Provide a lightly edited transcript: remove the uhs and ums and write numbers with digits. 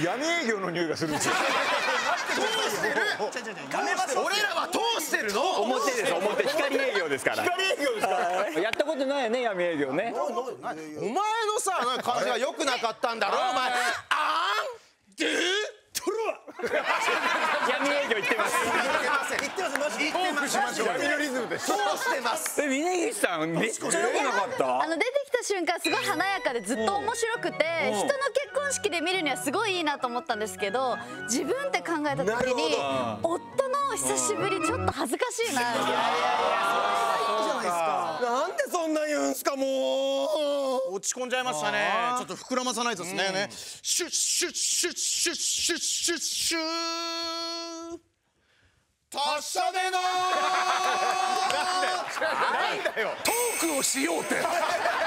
闇営業の匂いがするんですよ。 俺らは通してるの。 表です、表。光営業ですから。光営業ですから。やったことないよね、闇営業ね。 お前のさ感じが良くなかったんだろお前。あんドゥトロ闇営業行ってます。 言ってますマジで。言ってます。 闇のリズムで通してます。 峯岸さんめっちゃ良くなかった？ 出てきた瞬間すごい華やかでずっと面白くて、人の結婚式で見るにはすごいいいなと思ったんですけど、自分って考えた時に夫の久しぶりちょっと恥ずかしいな。 なんでそんな言うんすかもう。落ち込んじゃいましたね。ちょっと膨らまさないとですね。シュッシュッシュッシュッシュッシュッシュー達者でなー。なんだよトークをしようって。